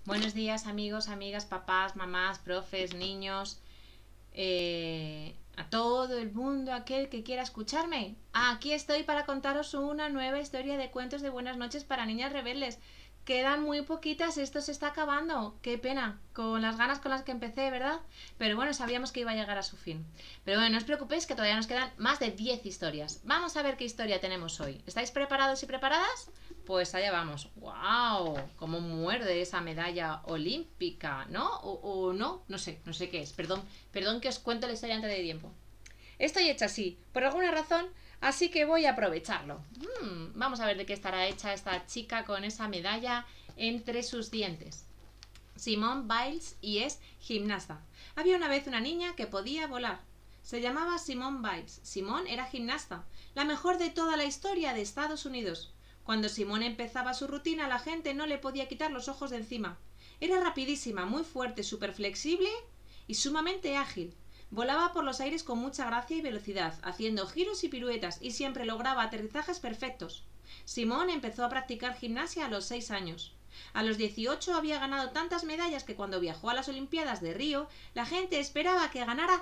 Buenos días amigos, amigas, papás, mamás, profes, niños, a todo el mundo, aquel que quiera escucharme. Aquí estoy para contaros una nueva historia de cuentos de buenas noches para niñas rebeldes. Quedan muy poquitas, esto se está acabando. Qué pena, con las ganas con las que empecé, ¿verdad? Pero bueno, sabíamos que iba a llegar a su fin. Pero bueno, no os preocupéis que todavía nos quedan más de 10 historias. Vamos a ver qué historia tenemos hoy. ¿Estáis preparados y preparadas? Pues allá vamos. ¡Wow! Cómo muerde esa medalla olímpica, ¿no? O no, no sé qué es. Perdón que os cuento la historia antes de tiempo. Estoy hecha así, por alguna razón, así que voy a aprovecharlo. Vamos a ver de qué estará hecha esta chica con esa medalla entre sus dientes. Simone Biles y es gimnasta. Había una vez una niña que podía volar. Se llamaba Simone Biles. Simone era gimnasta, la mejor de toda la historia de Estados Unidos. Cuando Simone empezaba su rutina, la gente no le podía quitar los ojos de encima. Era rapidísima, muy fuerte, súper flexible y sumamente ágil. Volaba por los aires con mucha gracia y velocidad, haciendo giros y piruetas, y siempre lograba aterrizajes perfectos. Simone empezó a practicar gimnasia a los 6 años. A los 18 había ganado tantas medallas que cuando viajó a las Olimpiadas de Río, la gente esperaba que ganara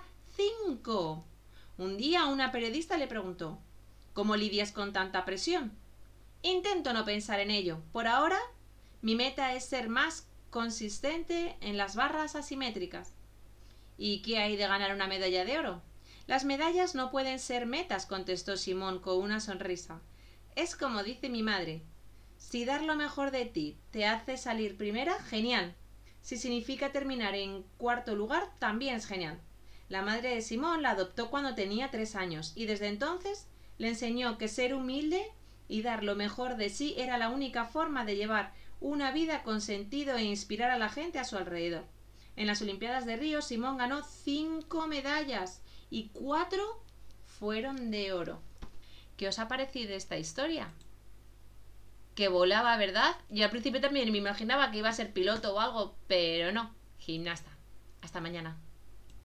5. Un día una periodista le preguntó: ¿Cómo lidias con tanta presión? Intento no pensar en ello. Por ahora, mi meta es ser más consistente en las barras asimétricas. ¿Y qué hay de ganar una medalla de oro? Las medallas no pueden ser metas, contestó Simón con una sonrisa. Es como dice mi madre: si dar lo mejor de ti te hace salir primera, genial. Si significa terminar en cuarto lugar, también es genial. La madre de Simón la adoptó cuando tenía 3 años y desde entonces le enseñó que ser humilde y dar lo mejor de sí era la única forma de llevar una vida con sentido e inspirar a la gente a su alrededor. En las Olimpiadas de Río, Simón ganó 5 medallas y 4 fueron de oro. ¿Qué os ha parecido esta historia? Que volaba, ¿verdad? Yo al principio también me imaginaba que iba a ser piloto o algo, pero no, gimnasta. Hasta mañana.